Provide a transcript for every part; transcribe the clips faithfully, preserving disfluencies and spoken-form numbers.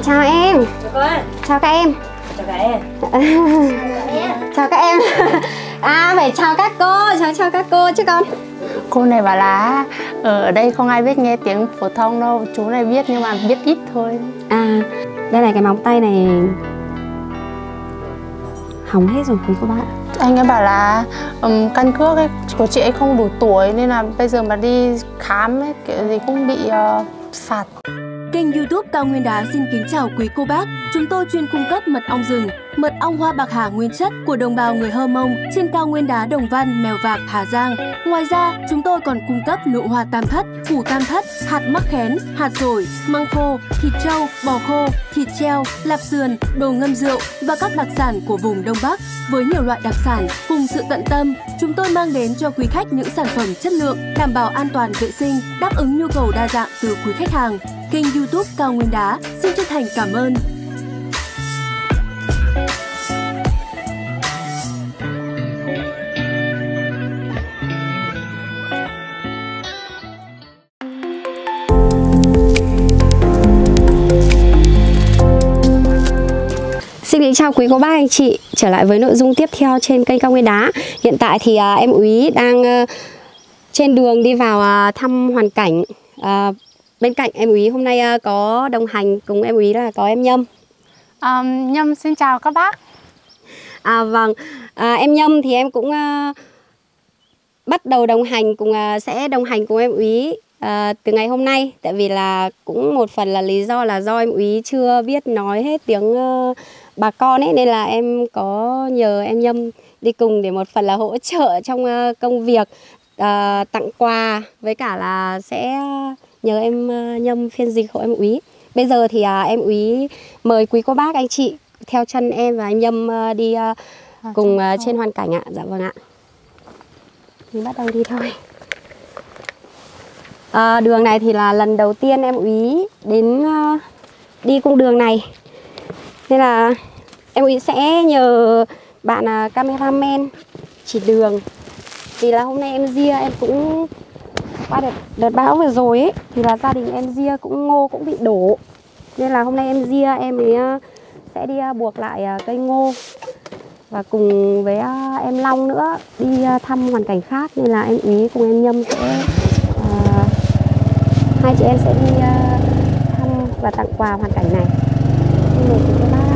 Chào em. Chào con. Chào các em. Chào các em. Chào các em. À phải chào các cô, chào chào các cô chứ con. Cô này bảo là ở đây không ai biết nghe tiếng phổ thông đâu, chú này biết nhưng mà biết ít thôi. À, đây là cái móng tay này hỏng hết rồi quý cô bác. Anh ấy bảo là um, căn cước ấy, của chị ấy không đủ tuổi nên là bây giờ mà đi khám ấy, kiểu gì cũng bị uh, phạt. Kênh YouTube Cao Nguyên Đá xin kính chào quý cô bác. Chúng tôi chuyên cung cấp mật ong rừng, mật ong hoa bạc hà nguyên chất của đồng bào người Hơ Mông trên Cao Nguyên Đá Đồng Văn, Mèo Vạc, Hà Giang. Ngoài ra, chúng tôi còn cung cấp nụ hoa tam thất, củ tam thất, hạt mắc khén, hạt dổi, măng khô, thịt trâu, bò khô, thịt treo, lạp sườn, đồ ngâm rượu và các đặc sản của vùng Đông Bắc. Với nhiều loại đặc sản cùng sự tận tâm, chúng tôi mang đến cho quý khách những sản phẩm chất lượng, đảm bảo an toàn vệ sinh, đáp ứng nhu cầu đa dạng từ quý khách hàng. Kênh YouTube Cao Nguyên Đá xin chân thành cảm ơn. Xin kính chào quý cô bác anh chị, trở lại với nội dung tiếp theo trên kênh Cao Nguyên Đá. Hiện tại thì à, em Úy đang à, trên đường đi vào à, thăm hoàn cảnh. à, Bên cạnh em Úy hôm nay à, có đồng hành cùng em Úy là có em Nhâm. um, Nhâm xin chào các bác. À, vâng, à, em Nhâm thì em cũng à, bắt đầu đồng hành cùng à, sẽ đồng hành cùng em Úy à, từ ngày hôm nay. Tại vì là cũng một phần là lý do là do em Úy chưa biết nói hết tiếng uh, bà con ấy, nên là em có nhờ em Nhâm đi cùng để một phần là hỗ trợ trong uh, công việc uh, tặng quà, với cả là sẽ nhờ em uh, Nhâm phiên dịch hộ em Úy. Bây giờ thì uh, em Úy mời quý cô bác anh chị theo chân em và anh Nhâm uh, đi uh, cùng uh, trên hoàn cảnh ạ. Dạ vâng ạ. Mình bắt đầu đi thôi. À, đường này thì là lần đầu tiên em Úy đến uh, đi cung đường này, nên là em Úy sẽ nhờ bạn uh, cameraman chỉ đường. Vì là hôm nay em Ria em cũng qua đợt, đợt bão vừa rồi ấy, thì là gia đình em Ria cũng ngô cũng bị đổ, nên là hôm nay em Ria em ấy uh, sẽ đi uh, buộc lại uh, cây ngô, và cùng với uh, em Long nữa đi uh, thăm hoàn cảnh khác, nên là em Úy cùng em Nhâm sẽ uh, hai chị em sẽ đi uh, thăm và tặng quà hoàn cảnh này. Xin mời các bác ạ.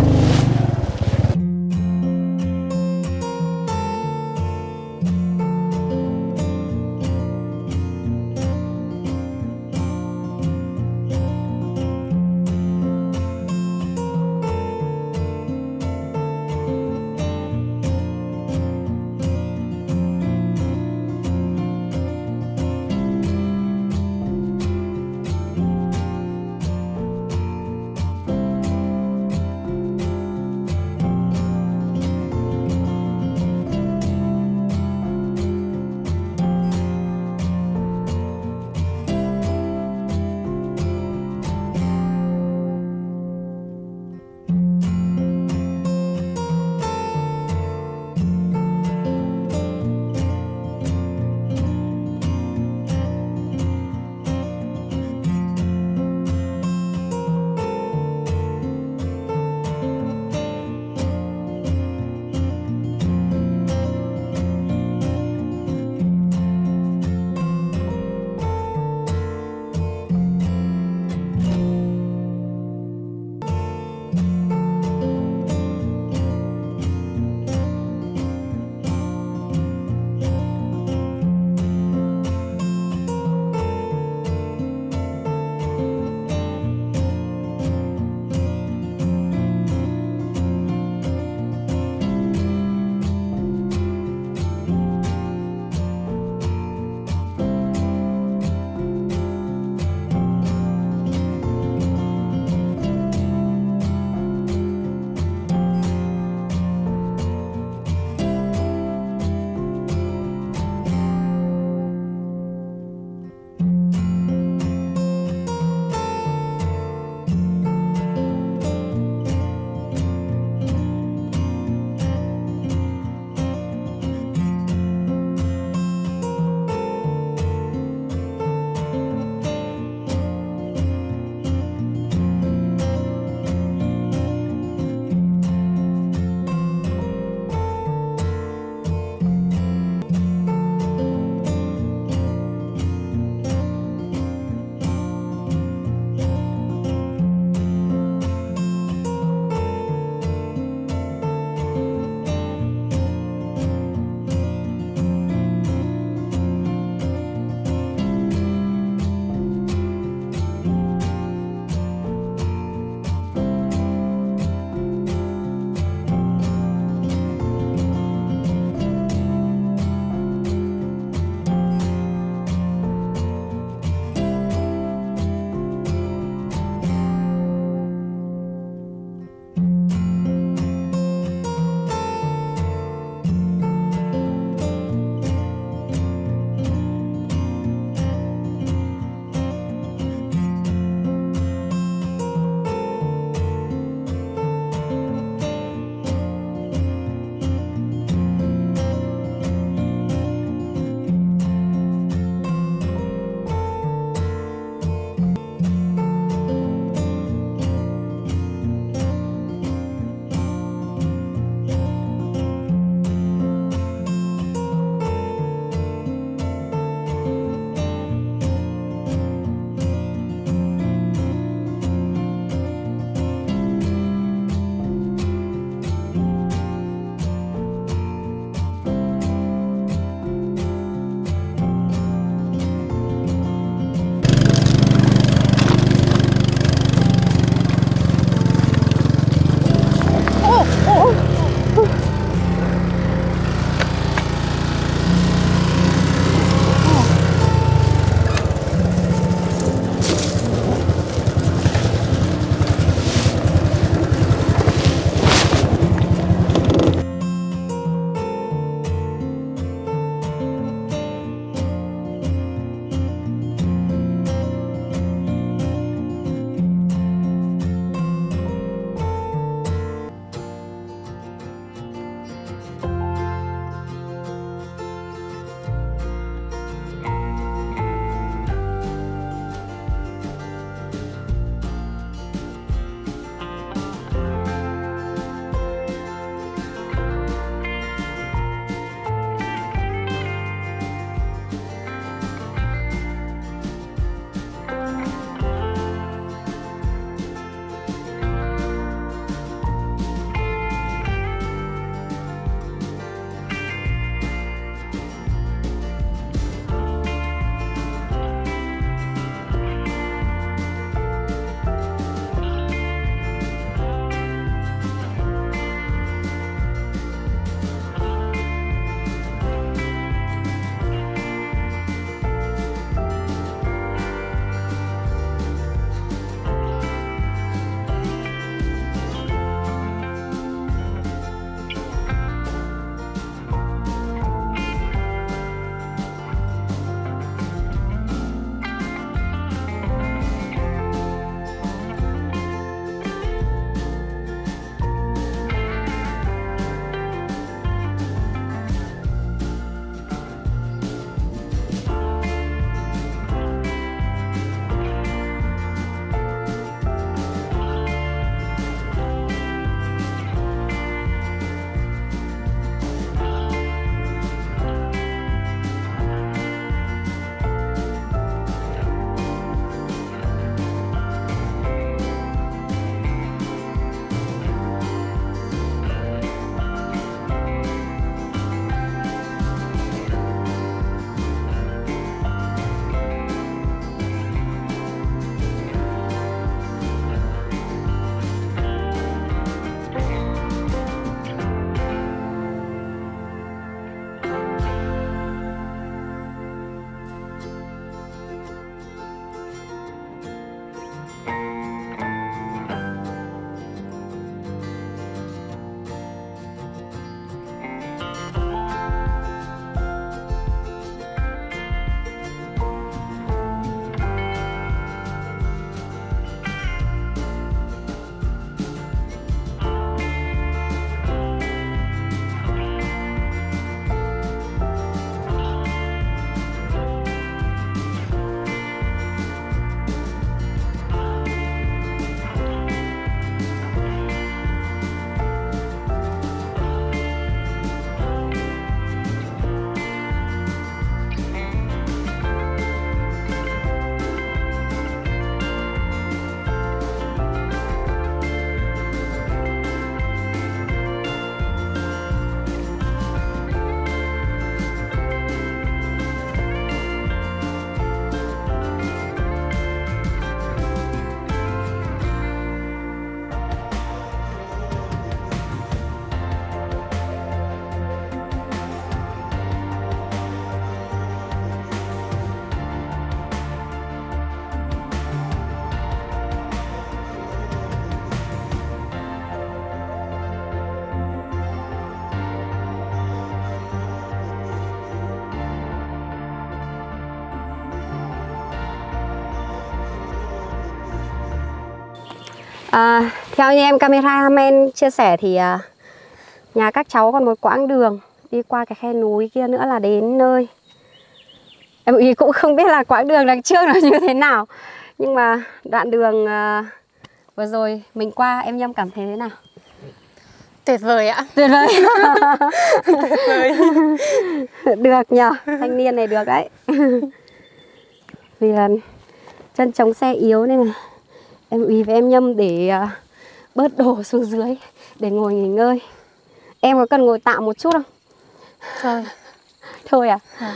À, theo như em cameraman chia sẻ thì à, nhà các cháu còn một quãng đường đi qua cái khe núi kia nữa là đến nơi. Em ý cũng không biết là quãng đường đằng trước nó như thế nào, nhưng mà đoạn đường à, vừa rồi mình qua em Nhâm cảm thấy thế nào? Tuyệt vời ạ. Tuyệt vời. Tuyệt vời. Được nhờ, thanh niên này được đấy. Vì là chân chống xe yếu nên là em Úy với em Nhâm để uh, bớt đổ xuống dưới để ngồi nghỉ ngơi. Em có cần ngồi tạm một chút không? Thôi. Thôi à? À.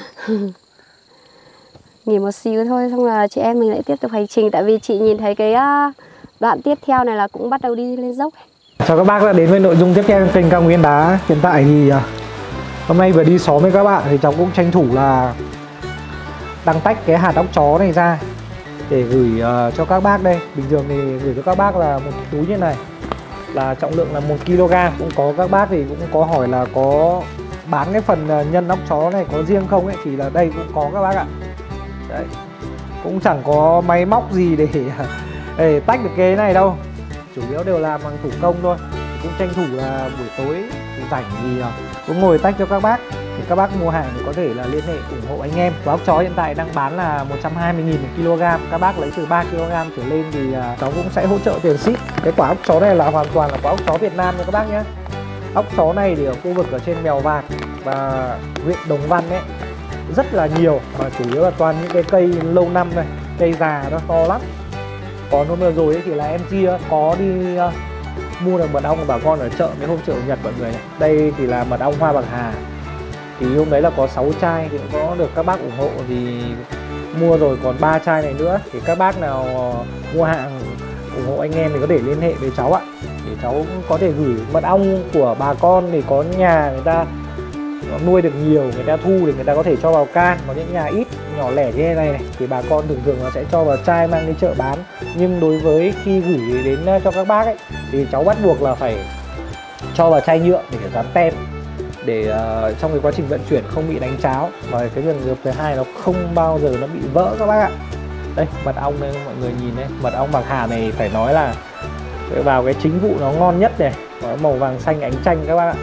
Nghỉ một xíu thôi xong là chị em mình lại tiếp tục hành trình. Tại vì chị nhìn thấy cái uh, đoạn tiếp theo này là cũng bắt đầu đi lên dốc. Chào các bác đã đến với nội dung tiếp theo trên kênh Cao Nguyên Đá. Hiện tại thì uh, hôm nay vừa đi xóm với các bạn thì cháu cũng tranh thủ là đang tách cái hạt óc chó này ra để gửi uh, cho các bác đây. Bình thường thì gửi cho các bác là một túi như này, là trọng lượng là một ki lô gam. Cũng có các bác thì cũng có hỏi là có bán cái phần nhân óc chó này có riêng không ấy, thì là đây cũng có các bác ạ. Đấy, cũng chẳng có máy móc gì để, để tách được cái này đâu, chủ yếu đều làm bằng thủ công thôi. Cũng tranh thủ là buổi tối rảnh thì cũng ngồi tách cho các bác. Thì các bác mua hàng thì có thể là liên hệ ủng hộ anh em. Quả óc chó hiện tại đang bán là một trăm hai mươi nghìn một ki lô gam. Các bác lấy từ ba ki lô gam trở lên thì cháu cũng sẽ hỗ trợ tiền ship. Cái quả óc chó này là hoàn toàn là quả óc chó Việt Nam nha các bác nhé. Óc chó này thì ở khu vực ở trên Mèo Vạc và huyện Đồng Văn ấy rất là nhiều, mà chủ yếu là toàn những cái cây lâu năm này, cây già nó to lắm. Còn hôm vừa rồi ấy thì là em chia có đi uh, mua được mật ong của bà con ở chợ cái hôm chợ Nhật mọi người này. Đây thì là mật ong hoa bạc hà. Thì hôm đấy là có sáu chai thì cũng có được các bác ủng hộ thì mua rồi, còn ba chai này nữa. Thì các bác nào mua hàng ủng hộ anh em thì có thể liên hệ với cháu ạ, để cháu cũng có thể gửi mật ong của bà con. Thì có nhà người ta nuôi được nhiều, người ta thu thì người ta có thể cho vào can. Có những nhà ít nhỏ lẻ như thế này, này thì bà con thường thường nó sẽ cho vào chai mang đi chợ bán. Nhưng đối với khi gửi đến cho các bác ấy thì cháu bắt buộc là phải cho vào chai nhựa để dán tem, để uh, trong cái quá trình vận chuyển không bị đánh cháo. Và cái trường hợp thứ hai nó không bao giờ nó bị vỡ các bác ạ. Đây mật ong đây mọi người nhìn đấy, mật ong bạc hà này phải nói là vào cái chính vụ nó ngon nhất này, có màu vàng xanh ánh chanh các bác ạ.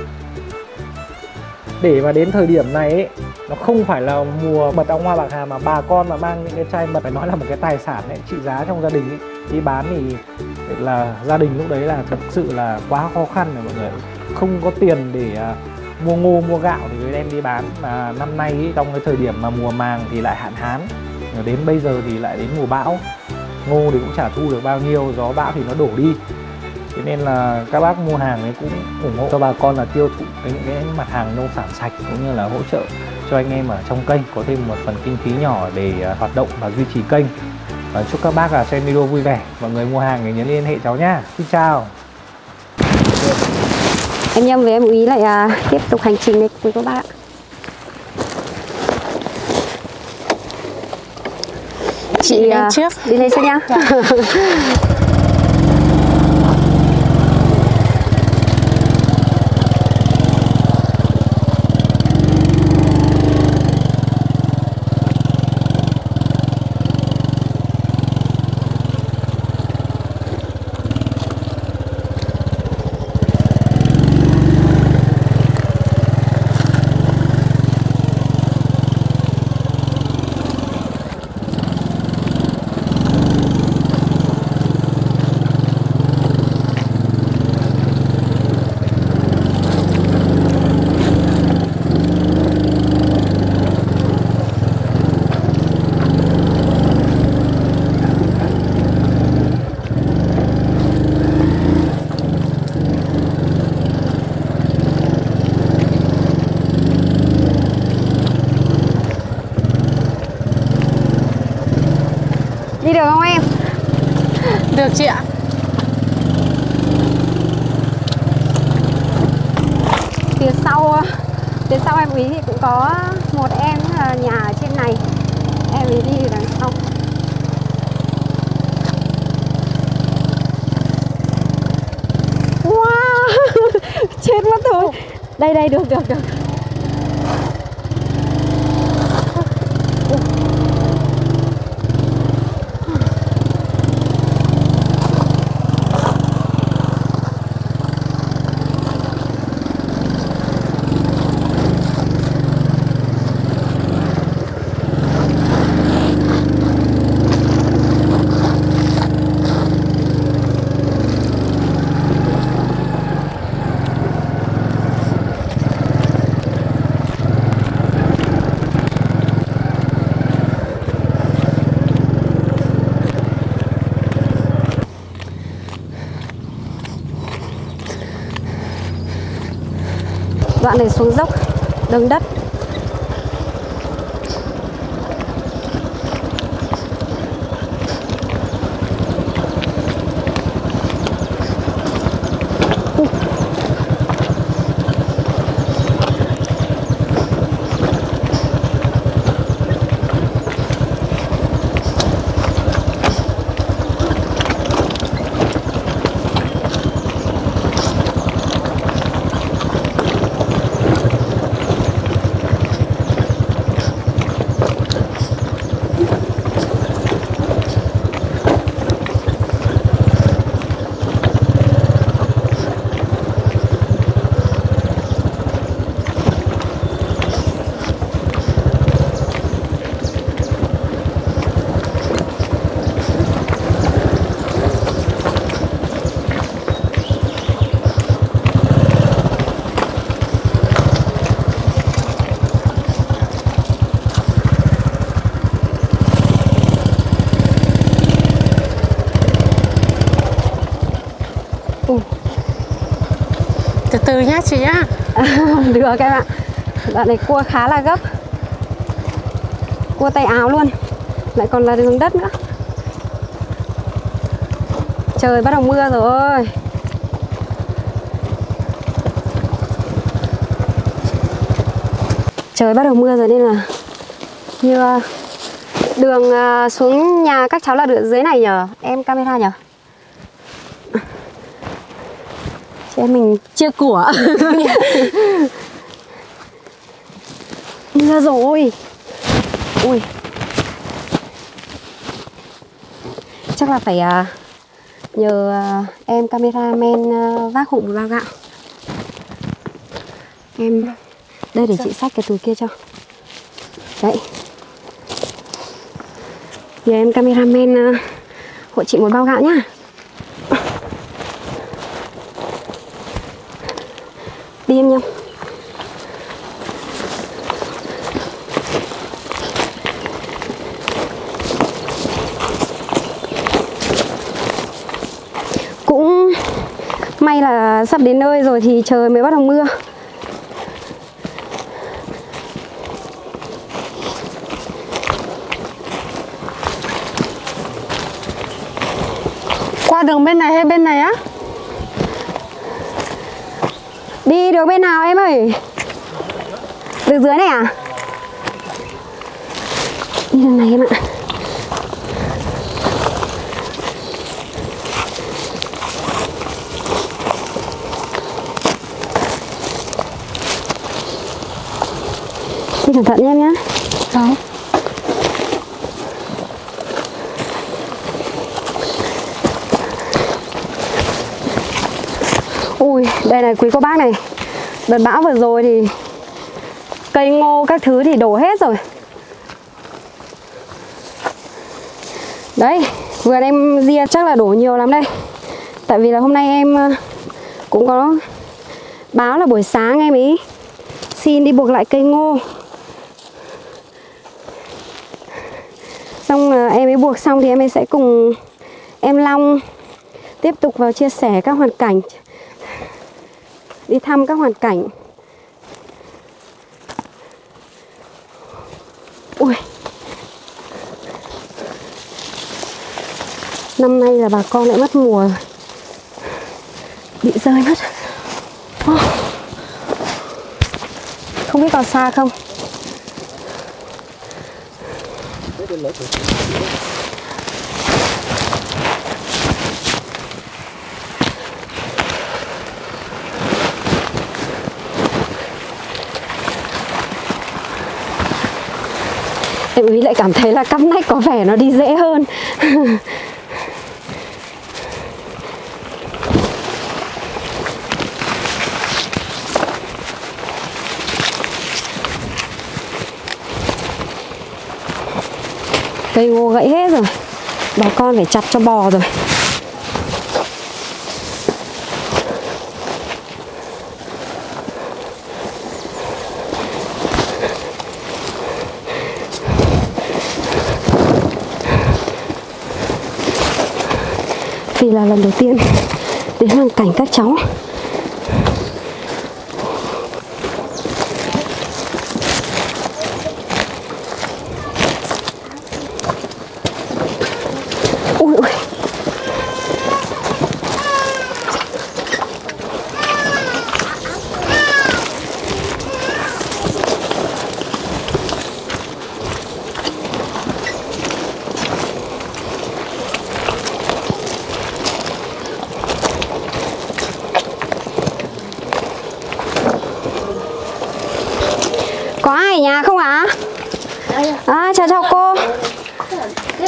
Để mà đến thời điểm này ấy, nó không phải là mùa mật ong hoa bạc hà mà bà con mà mang những cái chai mật phải nói là một cái tài sản ấy, trị giá trong gia đình ấy. Đi bán thì là gia đình lúc đấy là thật sự là quá khó khăn rồi mọi người, không có tiền để uh, mua ngô mua gạo thì mới đem đi bán. Mà năm nay ấy, trong cái thời điểm mà mùa màng thì lại hạn hán, đến bây giờ thì lại đến mùa bão, ngô thì cũng chả thu được bao nhiêu, gió bão thì nó đổ đi. Thế nên là các bác mua hàng ấy cũng ủng hộ cho bà con là tiêu thụ cái những cái mặt hàng nông sản sạch, cũng như là hỗ trợ cho anh em ở trong kênh có thêm một phần kinh phí nhỏ để hoạt động và duy trì kênh. Và chúc các bác là xem video vui vẻ. Mọi người mua hàng thì nhớ liên hệ cháu nhá. Xin chào. Em Nhâm với em Úy lại à, tiếp tục hành trình này cùng các bạn. Chị đi lên trước. Đi lên trước nhá. Dạ. Đi được không em? Được chị ạ. Phía sau phía sau em Úy thì cũng có một em nhà ở trên này. Em ấy đi đằng sau. Wow. Chết mất rồi. Đây đây được được được. Đoạn này xuống dốc, đường đất. Từ từ nhá chị nhá. Được em ạ. Đoạn này cua khá là gấp. Cua tay áo luôn. Lại còn là đường đất nữa. Trời bắt đầu mưa rồi. Trời bắt đầu mưa rồi nên là như đường xuống nhà các cháu là được dưới này nhờ em camera nhờ. Chị em mình chia của. Mưa rồi. Ui. Chắc là phải uh, nhờ uh, em cameraman uh, vác hộ một bao gạo. Em đây để chị xách cái túi kia cho. Đấy. Nhờ em cameraman uh, hộ chị một bao gạo nhá. Đi em nhá. Cũng may là sắp đến nơi rồi thì trời mới bắt đầu mưa. Qua đường bên này hay bên này á? Đi đường bên nào em ơi? Đường dưới này à? Đi đường này em ạ. Đi cẩn thận nha em nhá. Rồi. Ui, đây này quý cô bác này. Đợt bão vừa rồi thì cây ngô các thứ thì đổ hết rồi. Đấy, vườn em ria chắc là đổ nhiều lắm đây. Tại vì là hôm nay em cũng có báo là buổi sáng em ấy xin đi buộc lại cây ngô. Xong em ấy buộc xong thì em ấy sẽ cùng em Long tiếp tục vào chia sẻ các hoàn cảnh, đi thăm các hoàn cảnh. Ui, năm nay là bà con lại mất mùa, bị rơi mất. Oh. Không biết còn xa không. Em ý lại cảm thấy là cắp nách có vẻ nó đi dễ hơn. Cây ngô gãy hết rồi. Bà con phải chặt cho bò rồi. Vì là lần đầu tiên đến hoàn cảnh các cháu.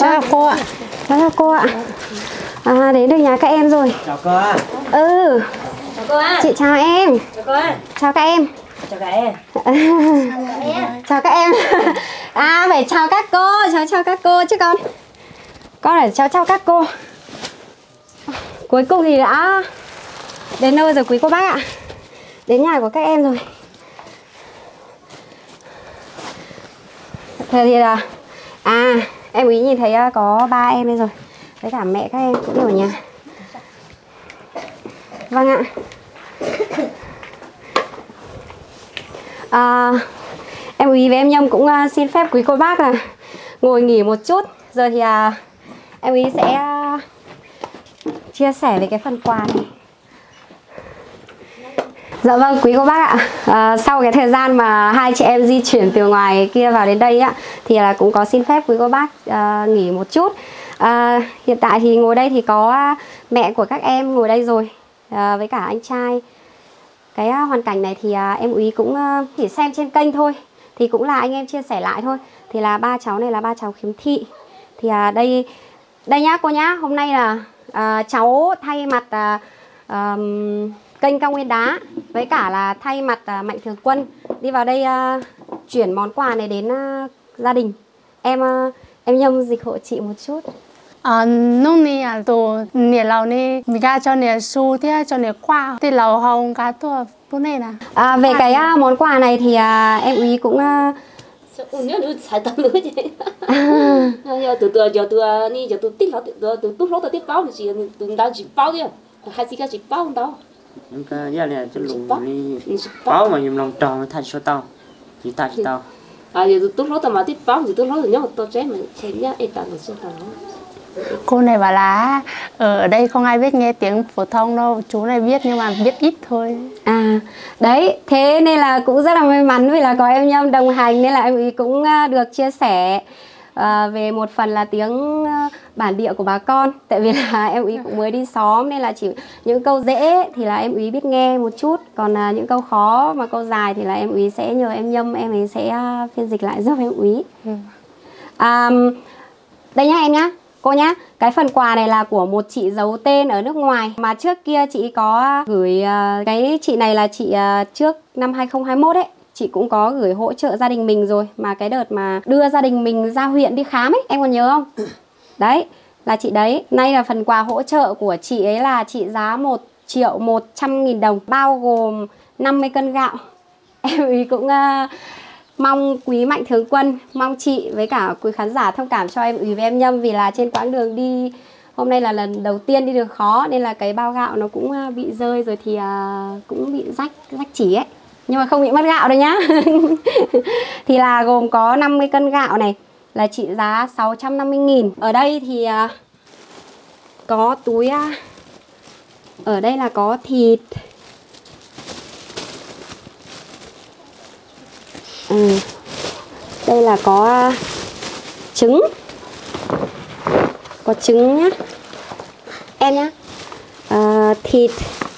Chào cô ạ. Chào cô ạ. À, đến được nhà các em rồi. Chào cô ạ. Ừ. Chào cô ạ. Chị chào em. Chào cô ạ. Chào các em. Chào các em. Chào các em. À, phải chào các cô, chào chào các cô chứ con. Con phải chào chào các cô. Cuối cùng thì đã đến nơi rồi quý cô bác ạ. Đến nhà của các em rồi. Thế thì là à, em ý nhìn thấy có ba em đây rồi. Với cả mẹ các em cũng đều ở nhà. Vâng ạ. À, em Úy với em Nhâm cũng uh, xin phép quý cô bác là ngồi nghỉ một chút. Giờ thì uh, em Úy sẽ uh, chia sẻ về cái phần quà này. Dạ vâng quý cô bác ạ. À, sau cái thời gian mà hai chị em di chuyển từ ngoài kia vào đến đây ạ, thì là cũng có xin phép quý cô bác uh, nghỉ một chút. À, hiện tại thì ngồi đây thì có uh, mẹ của các em ngồi đây rồi, uh, với cả anh trai. Cái uh, hoàn cảnh này thì uh, em Úy cũng uh, chỉ xem trên kênh thôi, thì cũng là anh em chia sẻ lại thôi. Thì là ba cháu này là ba cháu khiếm thị. Thì uh, đây đây nhá cô nhá, hôm nay là uh, cháu thay mặt uh, um, kênh Cao Nguyên Đá với cả là thay mặt uh, Mạnh Thường Quân đi vào đây uh, chuyển món quà này đến uh, gia đình. Em uh, em Nhâm dịch hộ chị một chút. À, nông ni à tổ nè lầu ni mình ra cho nè su thế cho nè qua thì lầu hồng cá tua bữa này nè. À, về cái uh, món quà này thì uh, em Úy cũng uh, nhớ nữa xài tầm nữa chứ. Giờ từ từ giờ từ ni giờ từ tích lót từ từ tốt lót từ tích bao thì chỉ từ đã chỉ bao đi, hai chị cái chỉ bao đâu. Em cái giờ này cho lù đi báo mà dùng lòng tròn thay cho tao, chỉ ta chỉ tao. À giờ từ tốt lót mà tích bao thì tốt lót thì nhớ một tô trái mà xem nhá, em tặng được cho tao. Cô này bảo là ở đây không ai biết nghe tiếng phổ thông đâu, chú này biết nhưng mà biết ít thôi. À đấy, thế nên là cũng rất là may mắn vì là có em Nhâm đồng hành, nên là em Úy cũng được chia sẻ uh, về một phần là tiếng uh, bản địa của bà con. Tại vì là em Úy cũng mới đi xóm nên là chỉ những câu dễ thì là em Úy biết nghe một chút, còn uh, những câu khó mà câu dài thì là em Úy sẽ nhờ em Nhâm, em ấy sẽ uh, phiên dịch lại giúp em Úy. Ừ. um, Đây nhá em nhá, cô nhá, cái phần quà này là của một chị giấu tên ở nước ngoài. Mà trước kia chị có gửi, uh, cái chị này là chị uh, trước năm hai không hai mốt ấy, chị cũng có gửi hỗ trợ gia đình mình rồi. Mà cái đợt mà đưa gia đình mình ra huyện đi khám ấy, em còn nhớ không? Đấy, là chị đấy. Nay là phần quà hỗ trợ của chị ấy là trị giá một triệu một trăm nghìn đồng, bao gồm năm mươi cân gạo. Em ý cũng... Uh, mong quý Mạnh Thường Quân, mong chị với cả quý khán giả thông cảm cho em Úy với em Nhâm, vì là trên quãng đường đi hôm nay là lần đầu tiên đi đường khó nên là cái bao gạo nó cũng bị rơi rồi, thì uh, cũng bị rách rách chỉ ấy, nhưng mà không bị mất gạo đâu nhá. Thì là gồm có năm mươi cân gạo này là trị giá sáu trăm năm mươi nghìn. Ở đây thì uh, có túi uh, ở đây là có thịt. Ừ. Đây là có uh, trứng. Có trứng nhá em nhá, uh, thịt,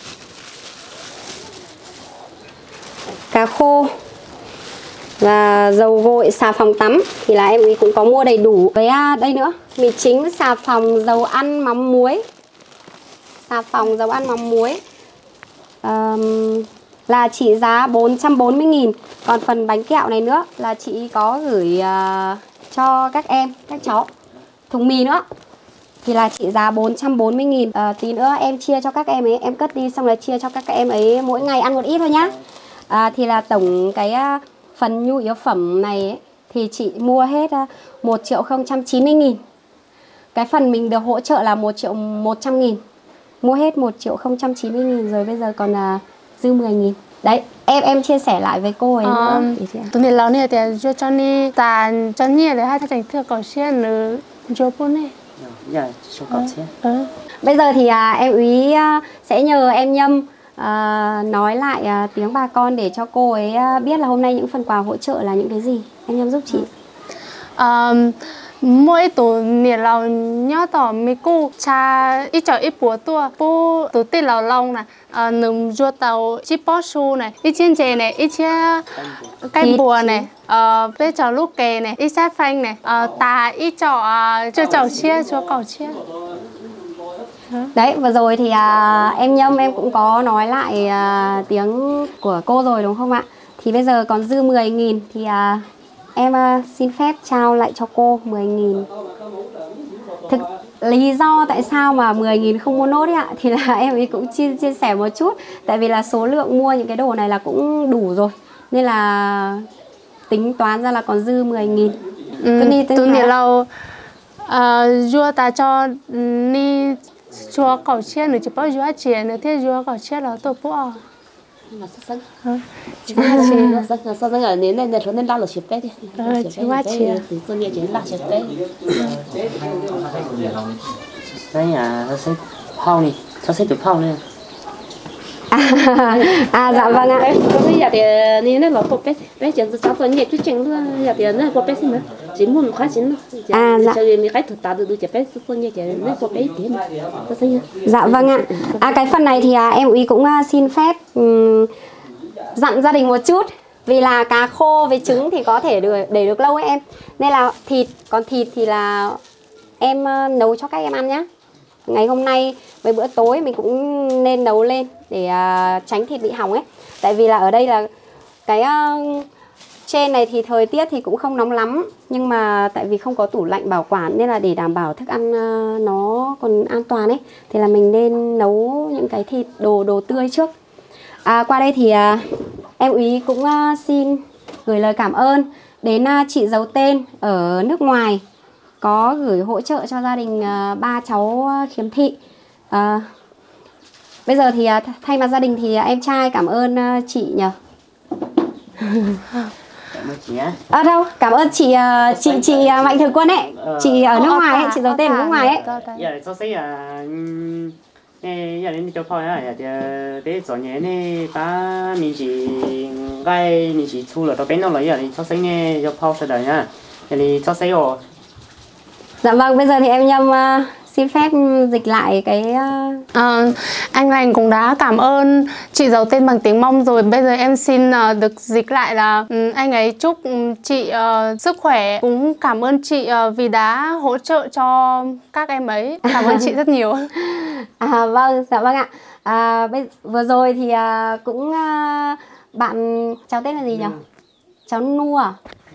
cá khô và dầu gội, xà phòng tắm thì là em ấy cũng có mua đầy đủ. Với uh, đây nữa, mì chính, xà phòng, dầu ăn, mắm muối. Xà phòng, dầu ăn, mắm muối um, là trị giá bốn trăm bốn mươi nghìn. Còn phần bánh kẹo này nữa là chị có gửi uh, cho các em, các cháu. Thùng mì nữa thì là trị giá bốn trăm bốn mươi nghìn. uh, Tí nữa em chia cho các em ấy, em cất đi xong rồi chia cho các em ấy mỗi ngày ăn một ít thôi nhá. uh, Thì là tổng cái uh, phần nhu yếu phẩm này ấy, thì chị mua hết uh, một triệu không trăm chín mươi nghìn. Cái phần mình được hỗ trợ là một triệu một trăm nghìn. Mua hết một triệu không trăm chín mươi nghìn rồi, bây giờ còn uh, dư mười nghìn. Đấy, em em chia sẻ lại với cô ấy nữa. Tụi này lâu này thì cho cho ni ta cho ni để hai thằng thưa có xem nữa cho bố này. Dạ, số cọc xe. Ừ. Bây giờ thì à, em Úy à, sẽ nhờ em Nhâm à, nói lại à, tiếng bà con để cho cô ấy à, biết là hôm nay những phần quà hỗ trợ là những cái gì. Em Nhâm giúp chị. um, mỗi tổ niệm lâu nhớ tỏ mi cu cha ít cho ít bùa tua bố tổ tiên lâu lâu này nằm ruột tàu chip bó su này ít chiên chè này ít chia cây bùa này bây giờ lúc kề này ít sát phanh này ta ít cho cho chậu chia cho cầu chia. Đấy, vừa rồi thì à, em Nhâm em cũng có nói lại à, tiếng của cô rồi đúng không ạ? Thì bây giờ còn dư mười nghìn thì à, em à, xin phép trao lại cho cô mười nghìn. Thực lý do tại sao mà mười nghìn không mua nốt ấy ạ, thì là em ấy cũng chia, chia sẻ một chút. Tại vì là số lượng mua những cái đồ này là cũng đủ rồi, nên là tính toán ra là còn dư mười nghìn. Ừ, tôi nghĩ là vua ta cho ni chùa cầu chia nữa chỉ bao nhiêu tiền nữa thế chùa cầu chia là tôi bỏ mà sân sân sân sân sân sân ở nên nên nên nên lao là chụp bé đi chụp bé thì sân nhà chỉ lao chụp bé đấy à nó sẽ phao này nó sẽ tự phao này à dạ vâng ạ. có cái nhà thì nên nên là chụp bé bé chỉ cháu tôi nhẹ chút chừng luôn nhà thì nên chụp bé xin nữa chỉ muốn khá chín thôi à dạ cho nên cái thực ta được chụp bé sân nhà chỉ nên chụp bé tiền dạ vâng ạ. À cái phần này thì à, em Úy cũng uh, xin phép um, dặn gia đình một chút. Vì là cá khô với trứng thì có thể được để được lâu ấy em. Nên là thịt, còn thịt thì là em uh, nấu cho các em ăn nhá. Ngày hôm nay với bữa tối mình cũng nên nấu lên để uh, tránh thịt bị hỏng ấy. Tại vì là ở đây là cái uh, trên này thì thời tiết thì cũng không nóng lắm, nhưng mà tại vì không có tủ lạnh bảo quản nên là để đảm bảo thức ăn uh, nó còn an toàn ấy, thì là mình nên nấu những cái thịt đồ đồ tươi trước. À, qua đây thì uh, em Úy cũng uh, xin gửi lời cảm ơn đến uh, chị giấu tên ở nước ngoài có gửi hỗ trợ cho gia đình uh, ba cháu khiếm thị. Uh, bây giờ thì uh, thay mặt gia đình thì uh, em trai cảm ơn uh, chị nhờ. cảm ơn chị á. À đâu, cảm ơn chị uh, chị chị uh, Mạnh Thường Quân ấy, chị ở nước ngoài ấy, chị giấu tên ở nước ngoài ấy. giờ cho thấy à nè giờ đến cho phao này thì để cho nhẹ nè ta mình chỉ cái mình chỉ thu được bên nó là giờ thì cho thấy nè cho phao sẽ đấy nhá thì cho thấy rồi. Dạ vâng, bây giờ thì em Nhâm uh, xin phép dịch lại cái uh... à, anh Lành cũng đã cảm ơn chị giấu tên bằng tiếng Mông rồi. Bây giờ em xin uh, được dịch lại là um, anh ấy chúc um, chị uh, sức khỏe, cũng cảm ơn chị uh, vì đã hỗ trợ cho các em ấy. Cảm ơn chị rất nhiều. À vâng, dạ vâng ạ. À, bây, vừa rồi thì uh, cũng uh, bạn cháu tên là gì nhỉ? Ừ. Cháu Nua à?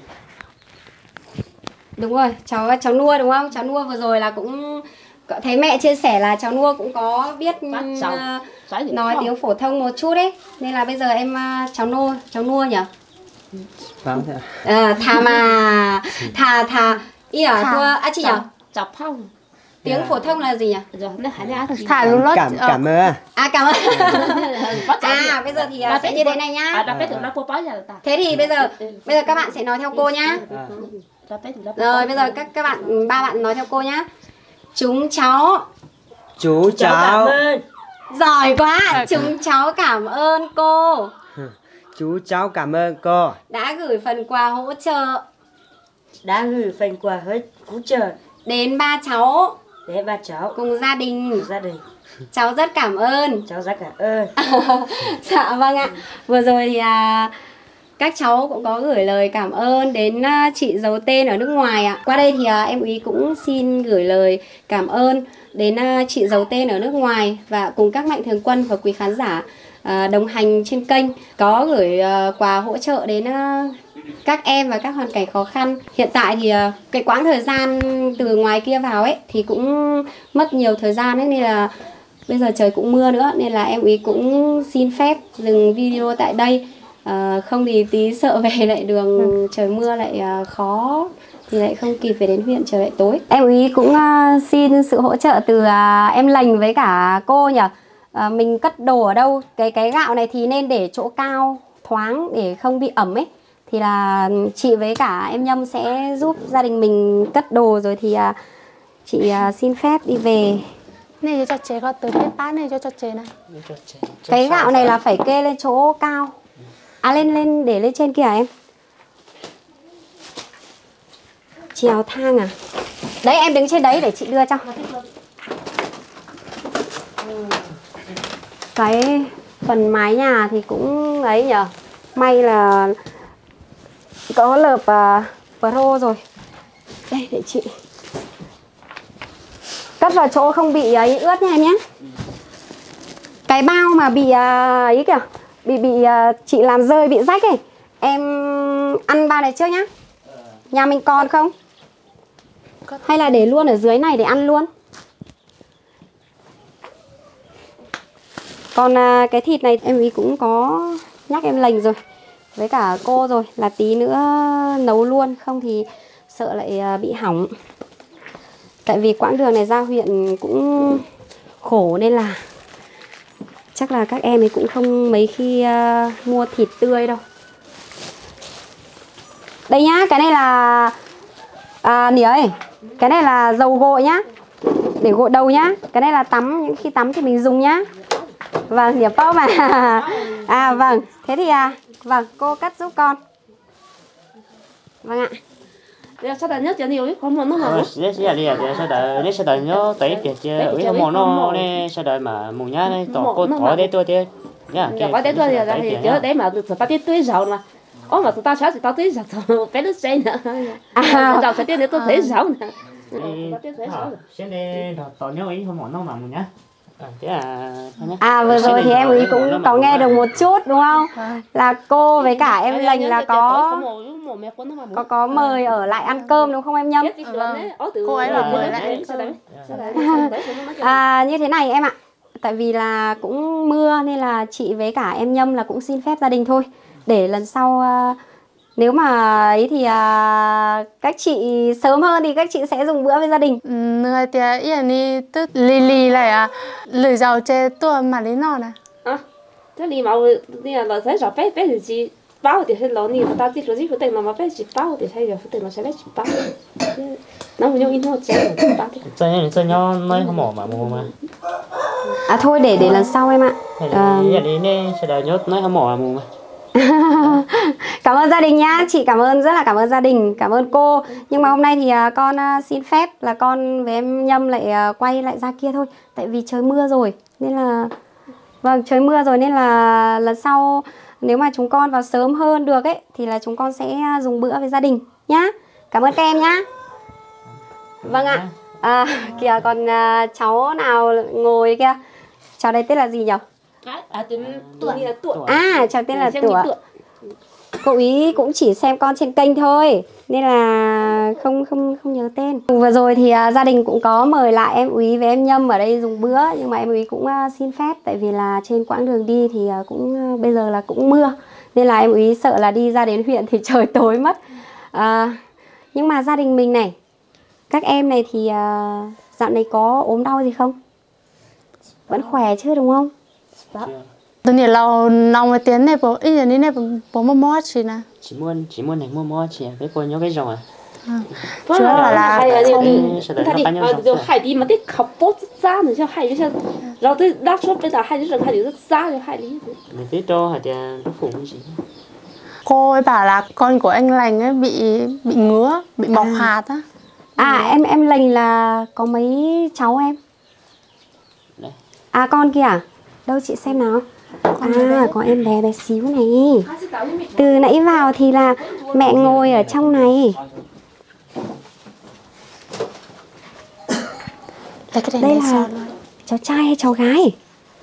Đúng rồi, cháu cháu Nua đúng không? Cháu Nua vừa rồi là cũng thấy mẹ chia sẻ là cháu Nua cũng có biết uh, nói tiếng phổ thông một chút đấy. Nên là bây giờ em uh, cháu Nua, cháu Nua nhỉ? Vâng. À, thà mà thà thà ý à thua à chị nhỉ? chọc phong Tiếng phổ thông là gì nhỉ? rồi nó hãy ra thả luôn lót. Cảm cảm ơn. À cảm ơn. À bây giờ thì uh, sẽ như thế này nhá. Thế thì bây giờ bây giờ các bạn sẽ nói theo cô nhá. Rồi bây giờ các các bạn ba bạn nói theo cô nhá. Chúng cháu. Chú cháu. Cảm ơn. Giỏi quá. Chúng cháu cảm ơn cô. Chú cháu cảm ơn cô. Đã gửi phần quà hỗ trợ. Đã gửi phần quà hỗ trợ đến ba cháu. Đến ba cháu cùng gia đình. Gia đình. Cháu rất cảm ơn. Cháu rất cảm ơn. Dạ vâng ạ. Vừa rồi thì à, các cháu cũng có gửi lời cảm ơn đến uh, chị giấu tên ở nước ngoài ạ. Qua đây thì uh, em Úy cũng xin gửi lời cảm ơn đến uh, chị giấu tên ở nước ngoài và cùng các Mạnh Thường Quân và quý khán giả uh, đồng hành trên kênh có gửi uh, quà hỗ trợ đến uh, các em và các hoàn cảnh khó khăn. Hiện tại thì uh, cái quãng thời gian từ ngoài kia vào ấy thì cũng mất nhiều thời gian ấy, nên là bây giờ trời cũng mưa nữa nên là em Úy cũng xin phép dừng video tại đây. À, không thì tí sợ về lại đường ừ. trời mưa lại uh, khó thì lại không kịp về đến huyện, trời lại tối. Em Úy cũng uh, xin sự hỗ trợ từ uh, em Lành với cả cô nhỉ. Uh, mình cất đồ ở đâu, cái cái gạo này thì nên để chỗ cao thoáng để không bị ẩm ấy, thì là chị với cả em Nhâm sẽ giúp gia đình mình cất đồ rồi thì uh, chị uh, xin phép đi về. Này cho chế có từ cái bát này cho cho chế này. Cái gạo này là phải kê lên chỗ cao. À lên lên để lên trên kia hả em? Trèo thang à? Đấy em đứng trên đấy để chị đưa cho. Cái phần mái nhà thì cũng ấy nhờ. May là có lợp uh, pro rồi. Đây để chị cất vào chỗ không bị ấy ướt nha em nhé. Cái bao mà bị uh, ấy kìa, bị bị uh, chị làm rơi bị rách ấy, em ăn bao này trước nhá. Nhà mình còn không? Hay là để luôn ở dưới này để ăn luôn? Còn uh, cái thịt này em ý cũng có nhắc em lành rồi với cả cô rồi, là tí nữa nấu luôn, không thì sợ lại uh, bị hỏng. Tại vì quãng đường này ra huyện cũng khổ nên là chắc là các em ấy cũng không mấy khi uh, mua thịt tươi đâu. Đây nhá, cái này là à, nỉa ơi, cái này là dầu gội nhá, để gội đầu nhá. Cái này là tắm, những khi tắm thì mình dùng nhá. Vâng, nỉa bao mà. À vâng, thế thì à, vâng, cô cắt giúp con. Vâng ạ. Bây giờ nhớ chuyện nhiều không muốn nó mà. Đấy sẽ là để sau đó nếu sau đó nhớ tới việc chứ ở cái món nó này sau đó mà mùng nhá này tỏ cô tỏ đấy tôi thế. Nhá. Có đấy tôi thì nhớ đấy mà từ ta biết tươi rau mà. Ô mà tao cháu thì tao tươi rau rồi, bé nó say nữa. À, rau sẽ tiên để tôi thấy rau nữa. Sẽ nên tỏ nhớ ý không món nó mà mùng nhá. À vừa rồi thì em ý cũng có nghe được một chút đúng không? Là cô với cả em lành là có có có mời ở lại ăn cơm đúng không em Nhâm? Cô ấy là mời lại. À, như thế này em ạ. Tại vì là cũng mưa nên là chị với cả em Nhâm là cũng xin phép gia đình thôi. Để lần sau uh, nếu mà ấy thì uh, các chị sớm hơn thì các chị sẽ dùng bữa với gia đình. Người thì yên đi tức lì lì lại à, lười giàu chê tua mà lý nọ nè. À, thế lì mà đi là thấy rõ bé bé thì chị bao thì hay lo nì ta chỉ rồi chỉ phải tiền mà bé chỉ bao thì hay rồi phải tiền mà sẽ bé chỉ bao. Nó không in nó chơi rồi bao. Chơi chơi nhau nói không mỏ mà mua mà. À thôi để để lần sau em ạ. À, đi nè sẽ đợi nhốt nói không mỏ mà mua mà. Cảm ơn gia đình nhá, chị cảm ơn, rất là cảm ơn gia đình, cảm ơn cô. Nhưng mà hôm nay thì con xin phép là con với em Nhâm lại quay lại ra kia thôi. Tại vì trời mưa rồi, nên là vâng trời mưa rồi nên là lần sau nếu mà chúng con vào sớm hơn được ấy thì là chúng con sẽ dùng bữa với gia đình nhá. Cảm ơn các em nhá. Vâng ạ. À, kìa còn uh, cháu nào ngồi kia. Cháu đây tên là gì nhỉ? À, tên là Tụa. À, cháu tên là Tụa. Cậu ý cũng chỉ xem con trên kênh thôi nên là không không không nhớ tên. Vừa rồi thì uh, gia đình cũng có mời lại em Úy với em Nhâm ở đây dùng bữa, nhưng mà em Úy cũng uh, xin phép tại vì là trên quãng đường đi thì uh, cũng uh, bây giờ là cũng mưa nên là em Úy sợ là đi ra đến huyện thì trời tối mất. Uh, nhưng mà gia đình mình này, các em này thì uh, dạo này có ốm đau gì không? Vẫn khỏe chứ đúng không? Đó. Tôi nghĩ là nòng với tiền này bố ít giờ này bố mua mua chị nè. Chỉ muốn chỉ muốn này mua mua chị cái cô nhớ cái rồi. Chủ yếu là là không rồi hải đi mà cái khóc bố rất xa nữa cho hải cho rồi tôi đáp số bây giờ hải đi rồi hải đi rất xa rồi hải đi. Để tí cho hải thì nó phụ cái gì. Cô ấy bảo là con của anh Lành ấy bị bị ngứa, bị mọc à. hạt á. À em em Lành là có mấy cháu em? Đây. À con kìa. Đâu chị xem nào. À có em bé bé xíu này. Từ nãy vào thì là mẹ ngồi ở trong này. Đây là cháu trai hay cháu gái?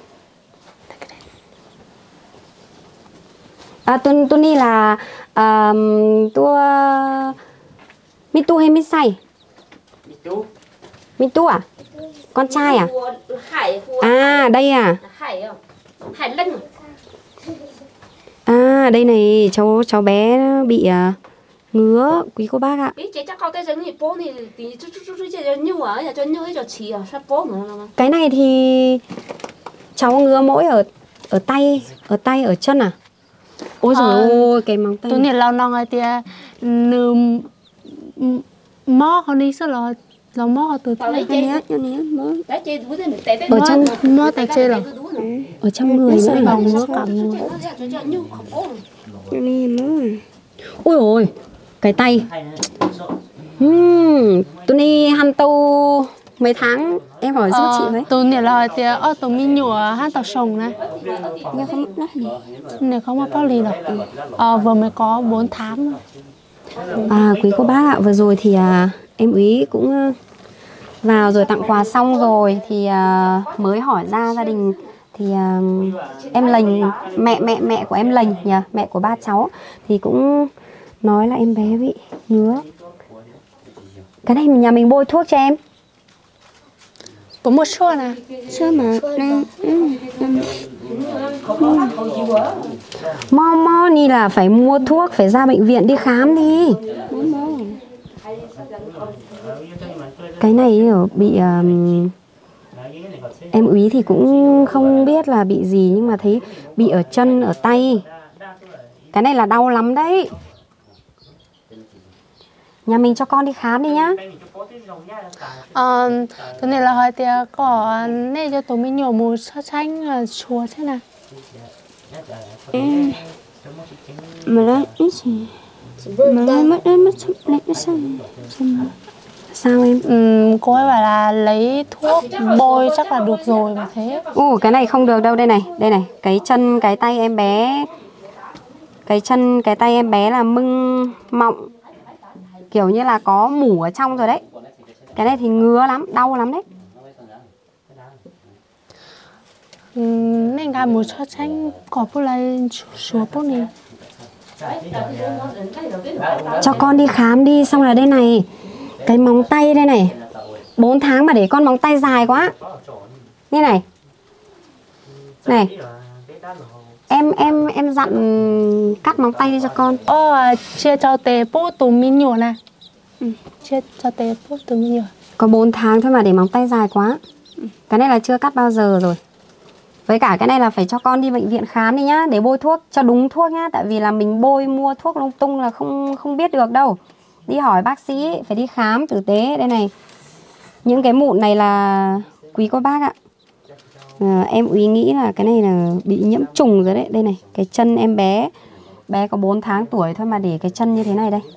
À Tuân Tuân đi là uh, tua Mitu hay Misai? Mitu. Mitu à? Con trai à? À đây à? Hải Linh. À đây này cháu cháu bé bị uh, ngứa quý cô bác ạ. Cái này thì cháu ngứa mỗi ở ở tay, ở tay ở chân à? Ôi giời ơi cái móng tay. Tôi nghĩ là nó thì nư mó con đi sao là là mó từ tay nhé nhé mó. Ở trong mó tay chơi rồi. Ở trong người nữa này vòng ngứa cả người. Ôi ôi cái tay Hmm, tôi đi hăn tâu mấy tháng em hỏi giúp chị với. Tôi nhớ là thì ở tôi mình nhựa hát tàu sông này. Nghe không nói gì. Nếu không có bao lì đâu. Ờ, vừa mới có bốn tháng. À, quý cô bác ạ, vừa rồi thì à, em úy cũng vào rồi tặng quà xong rồi thì à, mới hỏi ra gia đình thì à, em Lành, mẹ mẹ mẹ của em Lành nhỉ, mẹ của ba cháu thì cũng nói là em bé bị ngứa. Cái này nhà mình bôi thuốc cho em. Có một số nè. Chưa mà nên Mo mo ni là phải mua thuốc, phải ra bệnh viện đi khám đi. Cái này bị um, em úy thì cũng không biết là bị gì nhưng mà thấy bị ở chân, ở tay. Cái này là đau lắm đấy. Nhà mình cho con đi khám đi nhá. Ờ, tôi này là hỏi thì có nên cho tôi mình nhổ một so sánh chùa thế nào. Em mà đó ít gì mà nó mất đấy mất sắp này nó sao sao em? Ừ, cô ấy bảo là lấy thuốc bôi chắc là được rồi mà thế. Ồ, cái này không được đâu, đây này, đây này, cái chân cái tay em bé, cái chân cái tay em bé là mưng mọng, kiểu như là có mủ ở trong rồi đấy. Cái này thì ngứa lắm, đau lắm đấy. Ừ, nên cả một so sánh có bố lại chùa bố này. Cho con đi khám đi, xong là đây này, cái móng tay đây này, bốn tháng mà để con móng tay dài quá. Như này. Này. Em em em dặn cắt móng tay đi cho con. Ờ, chia cho tề bố tụi mình nhổ nè. Ừ, chia cho tề bố tụi mình nhổ. Có bốn tháng thôi mà để móng tay dài quá. Cái này là chưa cắt bao giờ rồi. Với cả cái này là phải cho con đi bệnh viện khám đi nhá, để bôi thuốc cho đúng thuốc nhá, tại vì là mình bôi mua thuốc lung tung là không không biết được đâu. Đi hỏi bác sĩ, phải đi khám tử tế. Đây này. Những cái mụn này là quý cô bác ạ. À, em úy nghĩ là cái này là bị nhiễm trùng rồi đấy. Đây này, cái chân em bé, bé có bốn tháng tuổi thôi mà để cái chân như thế này đây.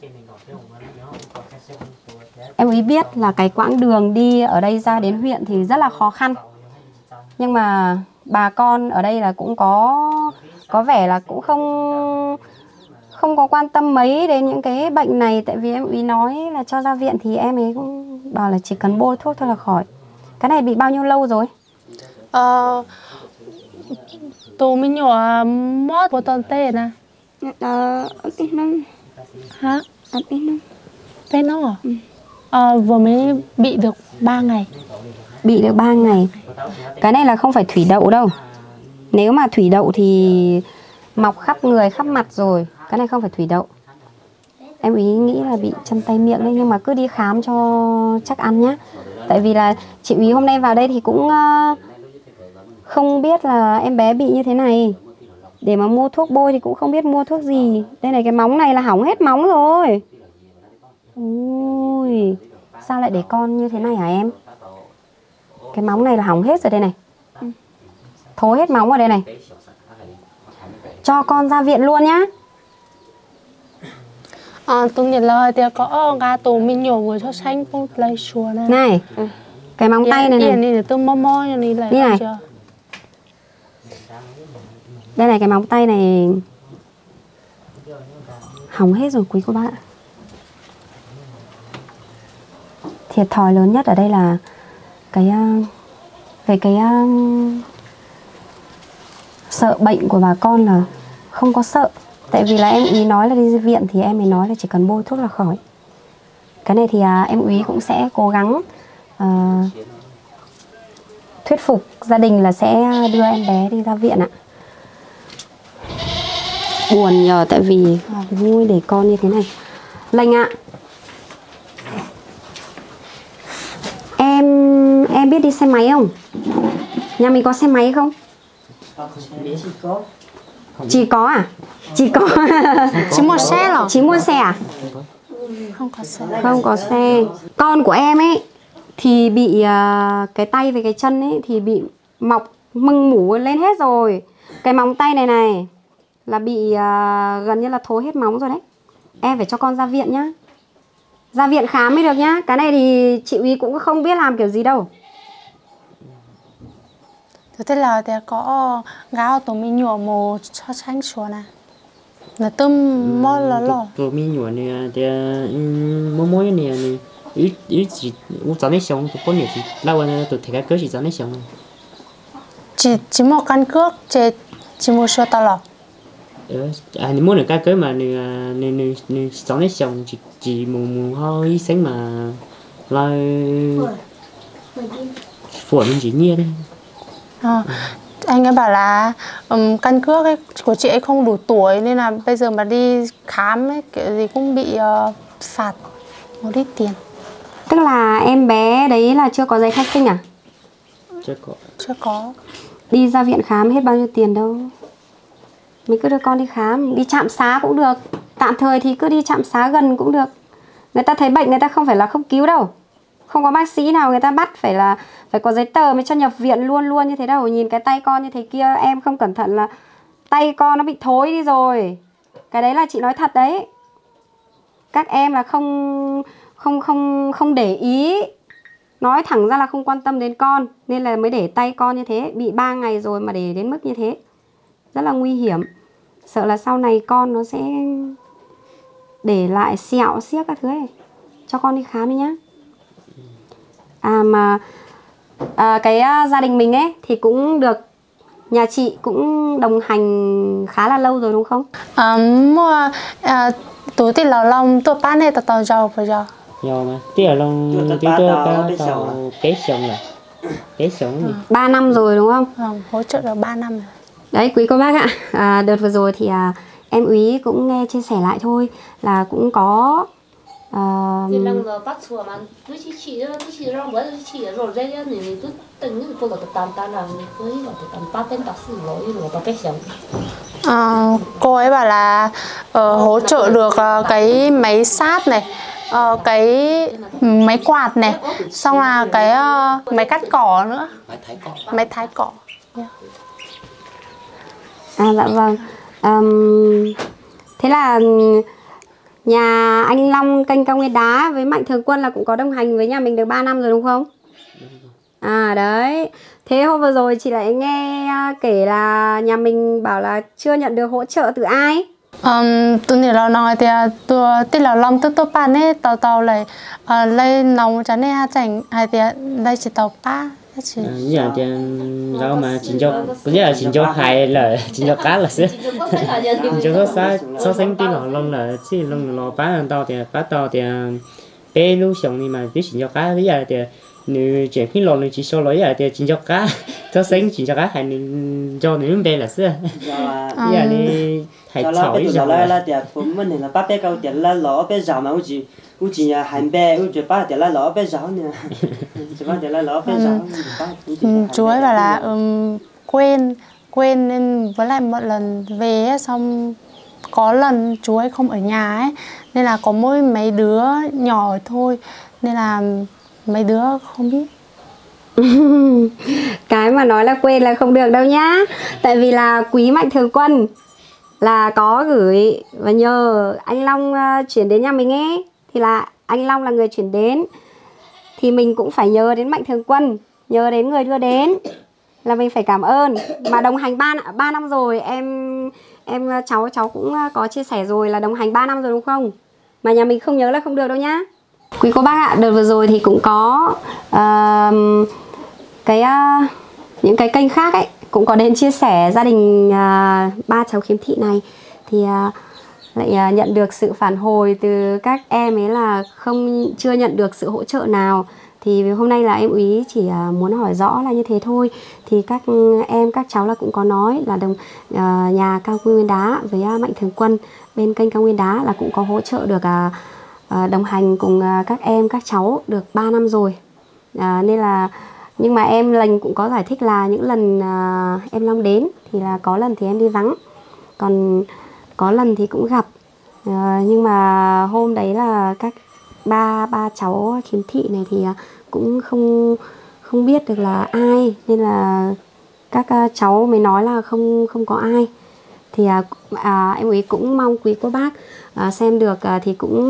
Em úy biết là cái quãng đường đi ở đây ra đến huyện thì rất là khó khăn. Nhưng mà bà con ở đây là cũng có có vẻ là cũng không không có quan tâm mấy đến những cái bệnh này. Tại vì em úy nói là cho ra viện thì em ấy cũng bảo là chỉ cần bôi thuốc thôi là khỏi. Cái này bị bao nhiêu lâu rồi? Ờ, tụi mình nhổ mót một tuần tê nè. Ờ, bên nông. Hả? Ở bên nông. Bên nông à? Ừ. Ờ, vừa mới bị được ba ngày. Bị được ba ngày. Cái này là không phải thủy đậu đâu. Nếu mà thủy đậu thì mọc khắp người, khắp mặt rồi. Cái này không phải thủy đậu. Em ý nghĩ là bị chân tay miệng đấy. Nhưng mà cứ đi khám cho chắc ăn nhá. Tại vì là chị úy hôm nay vào đây thì cũng uh, không biết là em bé bị như thế này. Để mà mua thuốc bôi thì cũng không biết mua thuốc gì. Đây này, cái móng này là hỏng hết móng rồi. Ui, sao lại để con như thế này hả em? Cái móng này là hỏng hết rồi đây này. Thối hết móng ở đây này. Cho con ra viện luôn nhá. Ờ, tôi nghĩ là thì có gà tụi mình nhổ vừa cho xanh bố lấy chùa này. Này, cái móng tay này này. Này tôi mò mò như này Đi này. Đây này, cái móng tay này hỏng hết rồi quý cô bác ạ. Thiệt thòi lớn nhất ở đây là cái về cái sợ bệnh của bà con là không có sợ. Tại vì là em úy nói là đi viện thì em ấy nói là chỉ cần bôi thuốc là khỏi. Cái này thì à, em úy cũng sẽ cố gắng à, thuyết phục gia đình là sẽ đưa em bé đi ra viện ạ. Buồn nhờ, tại vì vui để con như thế này. Lành ạ. Em em biết đi xe máy không? Nhà mình có xe máy không? Chỉ có à? Chỉ có. Chỉ mua xe rồi. Chỉ mua xe à? Không có xe. Không có xe. Con của em ấy thì bị uh, cái tay với cái chân ấy thì bị mọc mưng mủ lên hết rồi. Cái móng tay này này là bị uh, gần như là thối hết móng rồi đấy. Em phải cho con ra viện nhá. Ra viện khám mới được nhá. Cái này thì chị Úy cũng không biết làm kiểu gì đâu. Thế là thì có gạo tụi mình nhổ mồ cho tránh xuống nè. Là tôm mò lò lò. Tụi mình nhổ này thì mỗi mỗi này này ít ít chỉ uống cháo nếp sống tụi con nhiều thì lâu rồi tụi thấy cái cớ chỉ cháo nếp sống. Chỉ chỉ một căn cước chỉ chỉ một số tao lọ. Ờ, à nếu muốn được cái cớ mà này này này này cháo nếp sống chỉ chỉ mù mù hơi sáng mà lại phổi mình chỉ nhia đấy. À, anh ấy bảo là um, căn cước ấy, của chị ấy không đủ tuổi nên là bây giờ mà đi khám ấy, kiểu gì cũng bị uh, phạt một ít tiền. Tức là em bé đấy là chưa có giấy khai sinh à? Chưa có. Chưa có. Đi ra viện khám hết bao nhiêu tiền đâu. Mình cứ đưa con đi khám, đi trạm xá cũng được. Tạm thời thì cứ đi trạm xá gần cũng được. Người ta thấy bệnh người ta không phải là không cứu đâu. Không có bác sĩ nào người ta bắt phải là phải có giấy tờ mới cho nhập viện luôn luôn như thế đâu. Nhìn cái tay con như thế kia, em không cẩn thận là tay con nó bị thối đi rồi. Cái đấy là chị nói thật đấy. Các em là không không không không để ý, nói thẳng ra là không quan tâm đến con nên là mới để tay con như thế. Bị ba ngày rồi mà để đến mức như thế rất là nguy hiểm. Sợ là sau này con nó sẽ để lại sẹo xiếc các thứ ấy. Cho con đi khám đi nhá. À mà à, cái uh, gia đình mình ấy thì cũng được nhà chị cũng đồng hành khá là lâu rồi đúng không? À, mua à, túi thì lò lòng tôi bán này tao tao giàu bây giờ. Giàu mà, tí ở lòng tí tôi tao tao bé sống là bé sống gì? ba năm rồi đúng không? À, hỗ trợ được ba năm rồi. Đấy quý cô bác ạ, à, đợt vừa rồi thì à, em Úy cũng nghe chia sẻ lại thôi là cũng có thì lần rồi bắt chùa mà tôi chỉ chỉ tôi chỉ rong với tôi chỉ rồi đây thì tôi từng cái cô là tạm tạm là tôi là tạm ba tên bác sĩ rồi rồi tao biết xong. À, cô ấy bảo là uh, hỗ trợ được uh, cái máy sát này, uh, cái máy quạt này, xong là cái uh, máy cắt cỏ nữa, máy thái cỏ. Máy thái cỏ. Yeah. À dạ vâng. Um, thế là nhà anh Long kênh Cao Nguyên Đá với Mạnh Thường Quân là cũng có đồng hành với nhà mình được ba năm rồi đúng không? À đấy. Thế hôm vừa rồi chị lại nghe kể là nhà mình bảo là chưa nhận được hỗ trợ từ ai? Um, tôi nghĩ là nói thì tôi tin là Long tôi tôi bán ấy tàu tàu lại lên nông cho nên chẳng hay thì đây chỉ tàu ba. Giờ thì rau mà chỉ cho cũng là chỉ cho hai là chỉ cho cá là xí chỉ cho số số sinh tí lò lông là chỉ lông lò bán ăn tao thì bán tao thì bé lúc sống thì mà biết chỉ cho cá bây giờ thì nếu chuyện khi lò thì chỉ số lối giờ thì chỉ cho cá số sinh chỉ cho cá hay cho nếu bé là xí bây giờ thì hay chọi giờ là là thì cũng mình là bắt bé câu thì là lò bé giàu mà cũng chỉ cũng chỉ là hành bé cũng chỉ bắt thì là lò bé giàu nè chỉ bắt thì là lò bé giàu. Chú ấy bảo là um, quên quên nên với lại một lần về ấy, xong có lần chú ấy không ở nhà ấy nên là có mỗi mấy đứa nhỏ thôi nên là mấy đứa không biết. Cái mà nói là quên là không được đâu nhá. Tại vì là quý Mạnh Thường Quân là có gửi và nhờ anh Long uh, chuyển đến nhà mình ấy. Thì là anh Long là người chuyển đến thì mình cũng phải nhờ đến Mạnh Thường Quân, nhờ đến người đưa đến là mình phải cảm ơn. Mà đồng hành ba năm rồi, em em cháu cháu cũng có chia sẻ rồi là đồng hành ba năm rồi đúng không? Mà nhà mình không nhớ là không được đâu nhá. Quý cô bác ạ, đợt vừa rồi thì cũng có uh, cái uh, những cái kênh khác ấy cũng có đến chia sẻ gia đình uh, ba cháu khiếm thị này thì uh, lại uh, nhận được sự phản hồi từ các em ấy là không chưa nhận được sự hỗ trợ nào. Thì hôm nay là em Úy chỉ uh, muốn hỏi rõ là như thế thôi. Thì các em các cháu là cũng có nói là đồng uh, nhà Cao Nguyên Đá với uh, Mạnh Thường Quân bên kênh Cao Nguyên Đá là cũng có hỗ trợ được uh, uh, đồng hành cùng uh, các em các cháu được ba năm rồi. Uh, nên là nhưng mà em lần cũng có giải thích là những lần uh, em Long đến thì là có lần thì em đi vắng, còn có lần thì cũng gặp. Uh, nhưng mà hôm đấy là các ba ba cháu khiếm thị này thì uh, cũng không không biết được là ai nên là các uh, cháu mới nói là không không có ai. Thì uh, uh, em ấy cũng mong quý cô bác uh, xem được uh, thì cũng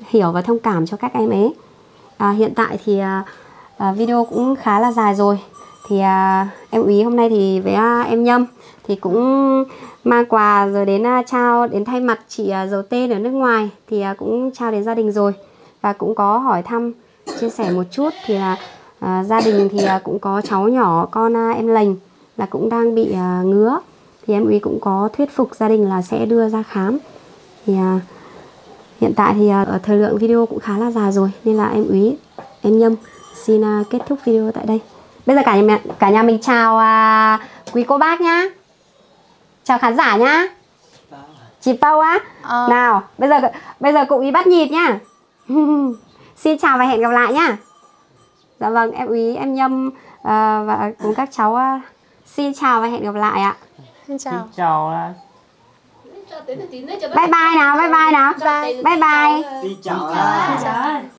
hiểu và thông cảm cho các em ấy. À, hiện tại thì à, à, video cũng khá là dài rồi. Thì à, em Úy hôm nay thì với à, em Nhâm thì cũng mang quà rồi đến à, trao đến thay mặt chị à, giấu tên ở nước ngoài thì à, cũng trao đến gia đình rồi, và cũng có hỏi thăm chia sẻ một chút thì là à, gia đình thì à, cũng có cháu nhỏ con à, em Lành là cũng đang bị à, ngứa, thì em Úy cũng có thuyết phục gia đình là sẽ đưa ra khám. Thì à, hiện tại thì à, ở thời lượng video cũng khá là dài rồi nên là em Úy, em Nhâm xin à, kết thúc video tại đây. Bây giờ cả nhà, cả nhà mình chào à, quý cô bác nhá, chào khán giả nhá. Chị Pau á, Ờ. nào bây giờ bây giờ cụ ý bắt nhịp nhá. Xin chào và hẹn gặp lại nhá. Dạ vâng, em Úy, em Nhâm à, và cùng các cháu à, xin chào và hẹn gặp lại ạ. Xin chào. Xin chào ạ. Bye bye nào, bye bye nào. Bye bye. Xin chào ạ. Xin chào.